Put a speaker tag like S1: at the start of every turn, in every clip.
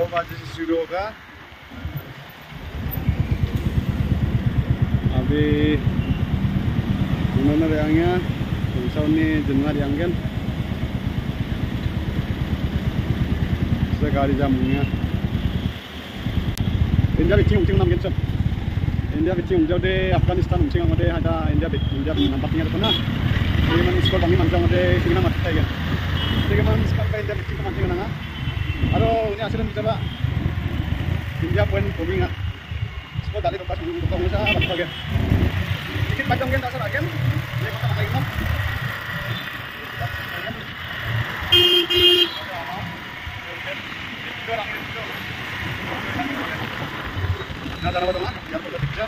S1: बजे से शुरू होगा। अभी उन्होंने रहेंगे इंसानी जनवरी आंगन से गाड़ी जामुंगा इंडिया बिचिंग उचिंग नाम गेंसम इंडिया बिचिंग उंजाव दे अफगानिस्तान उचिंग आंगदे हादा इंडिया नाम्पाकिंग ada pernah ini man skor bangi manjang ade singna mati saja jadi man skor ka india bichiंग manjang nanga aro ini aslan bicara india poin bombing skor dari lepas untuk kamu sa bat bagian dikit panjang gen dasar agen ini kota lagi nom nah dalam tengah biar kita bisa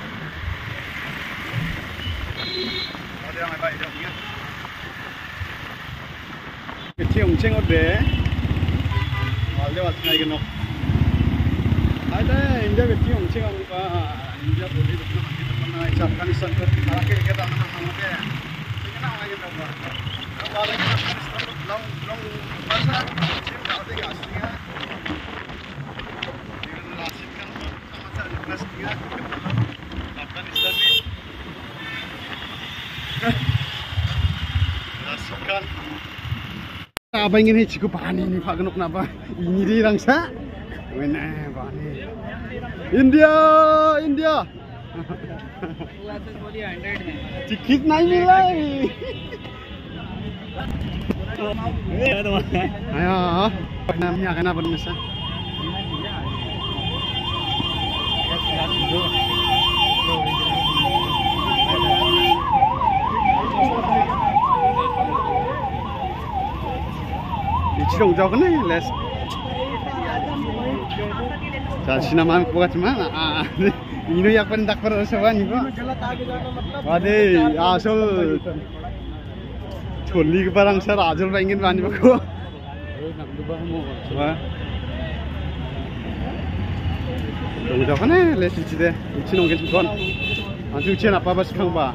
S1: ada yang baik dia punya kecil unceng ode walde walde lagi no ada India kecil unceng apa India boleh betul betul mana Afghanistan ke arah ke tanah mana ke ini nak lagi berapa kalau lagi Afghanistan long masa kecil tak ada aslinya Afghanistan ni rasakan apa ingin cukup pani ni Pak Genuk kenapa ini di rangsa wena pani India tiket naik nilai ayo namanya kenapa Indonesia Cidong jauh kan les. Jadi sinama buat mana? Ini yang pendak perasaan juga. Waduh, asal choli ke barang sar ajal pengen bani baku. Wah. Cidong jauh kan les cide. Cidong gitu kan. Anjing cina apa bas kang ba?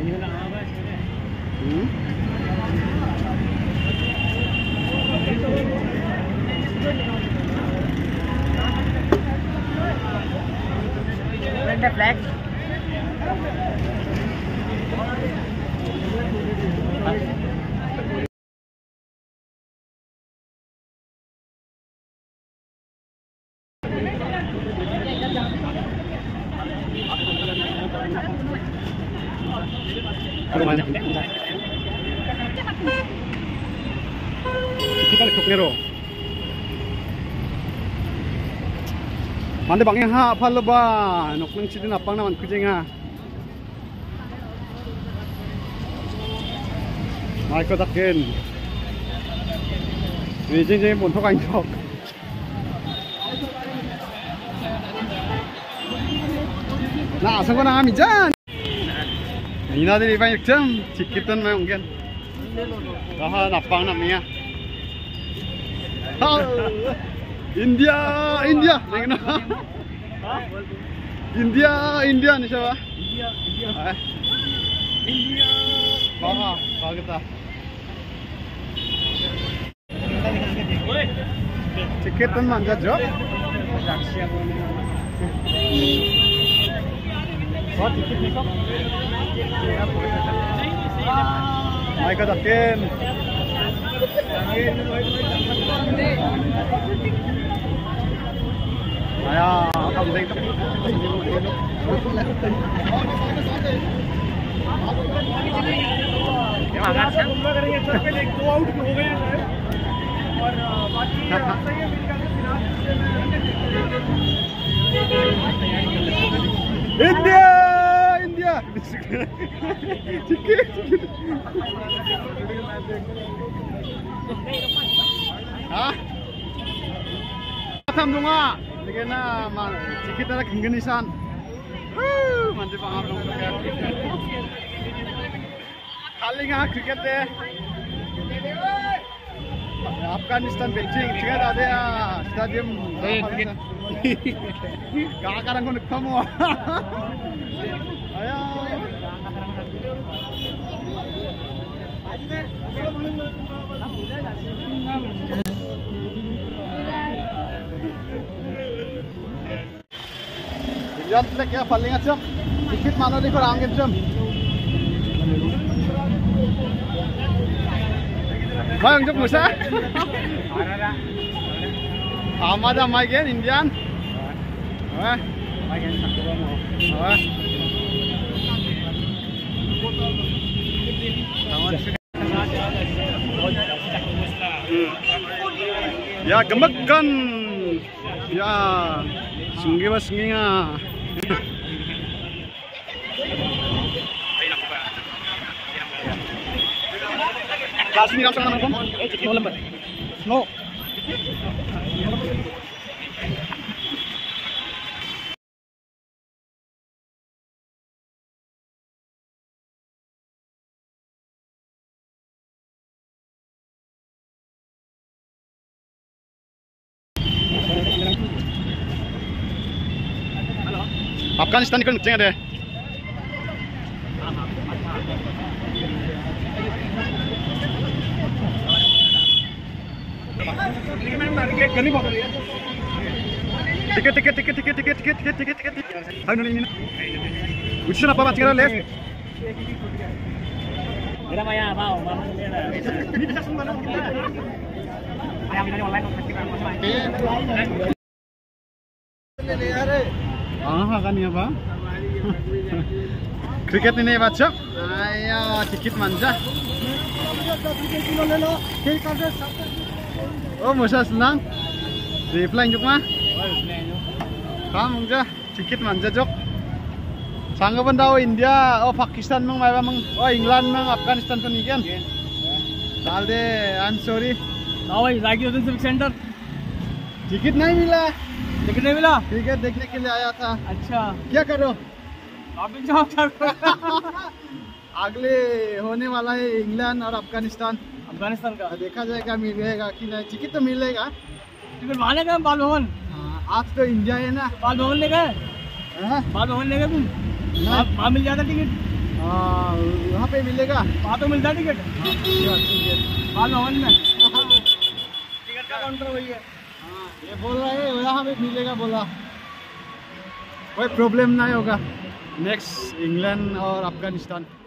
S2: The flag.
S1: Kita lekuk nero. Mande bangnya ha apa leba? Nok nang cidin apang naman kucing ha. Mai ko takin. Jeng pun thok anh thok. Nah, sang ko na kami dyan. Ina din iba yung jam. Cikitan mo yung gan. Kaha napang namanya. India, India nih siapa? India. Bawa kita. Cikitan manja job. Wah, tiket nih kok. Mai katakin. Ayo, kamu tengok. India. Cikit. Hah? Tamdunga. Ligena man cikit na gengenisan. Mantap banget dong cricket. Kali nggak cricket deh. Afghanistan Beijing juga ada ya stadium. Gak kadang kau kamu. Ayo. Indian flag ya paling acam. Dikit mana di kurang acam. Bang jok musa. Amada Michael Indian. Wah. Wah. Ya gemekan. Ya sunggi mas sungginya. Kelas ini langsung nama kamu? No lembar. No. Afghanistan ikut ngeceng ada. Tiket. Ayo nih ini. Ujian apa mas sekarang les?
S2: Kita maya mau.
S1: Ini bisa semua orang kita.
S2: Ayam ini online
S1: Kan ya bang. Kriket ini baca. Ayo dikit manja. Oh musa senang. Reply juk mah. Kamu aja dikit manja jok. Sanggapan tahu India, oh Pakistan mang, oh England mang, Afghanistan tuh nih kan. Salde, I'm sorry.
S2: आओ जाके उधर civic centre
S1: ticket नहीं मिला।
S2: Ticket नहीं मिला?
S1: Ticket देखने के लिए आया था।
S2: अच्छा
S1: क्या करो?
S2: वापस जाओ
S1: अगले होने वाला है इंग्लैंड और अफगानिस्तान
S2: का
S1: देखा जाएगा मिलेगा कि नहीं। टिकट तो मिलेगा।
S2: टिकट वहाँ लेगा बाल भवन?
S1: आज तो इंडिया है ना।
S2: बाल भवन लेगा? बाल भवन लेगा तुम? वहाँ मिल जाता टिकट?
S1: वहाँ पे मिलेगा।
S2: वहाँ तो मिलता टिकट बाल भवन में। टिकट का काउंटर वही है।
S1: ये बोल रहा है यहाँ पे मिलेगा बोला। कोई प्रॉब्लम नहीं होगा। नेक्स्ट इंग्लैंड और अफगानिस्तान।